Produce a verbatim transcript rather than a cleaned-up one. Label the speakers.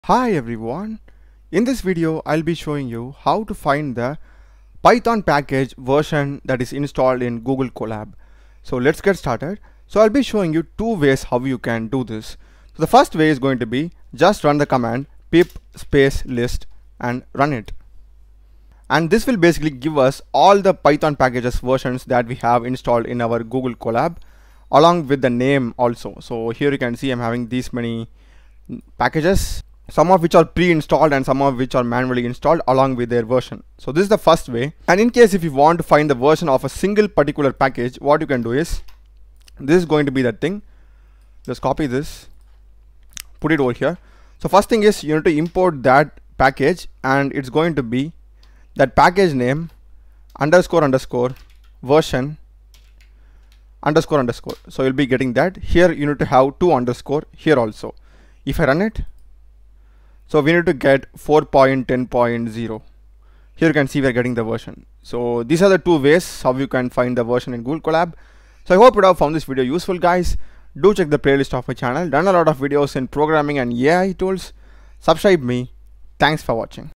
Speaker 1: Hi everyone, in this video I'll be showing you how to find the Python package version that is installed in Google Colab. So let's get started. So I'll be showing you two ways how you can do this. So the first way is going to be just run the command pip space list and run it. And this will basically give us all the Python packages versions that we have installed in our Google Colab along with the name also. So here you can see I'm having these many packages, some of which are pre-installed and some of which are manually installed along with their version. So this is the first way. And in case if you want to find the version of a single particular package, what you can do is, this is going to be that thing. Just copy this, put it over here. So first thing is you need to import that package, and it's going to be that package name underscore underscore version underscore underscore. So you'll be getting that. Here you need to have two underscore here also. If I run it, so we need to get four point ten point zero. Here you can see we're getting the version. So these are the two ways how you can find the version in Google Colab. So I hope you have found this video useful, guys. Do check the playlist of my channel. Done a lot of videos in programming and A I tools. Subscribe me. Thanks for watching.